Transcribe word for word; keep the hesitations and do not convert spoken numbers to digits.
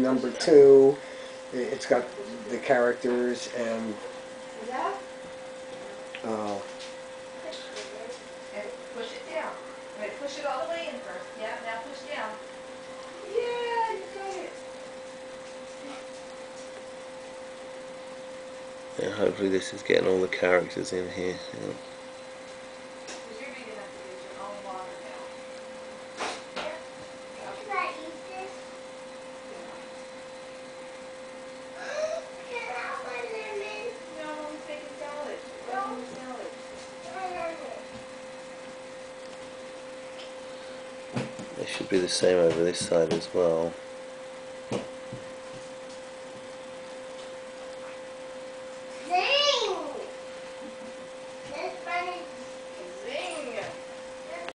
number two, it's got the characters and uh, and push it down. Wait, push it all the way in first. Yeah, now push down. Yeah, you got it. Yeah, hopefully this is getting all the characters in here. Yeah. Because you're big enough to use your own water now. Can I eat this? Can I have my lemon? No, he's making salad. What's in the salad? My lemon. It should be the same over this side as well.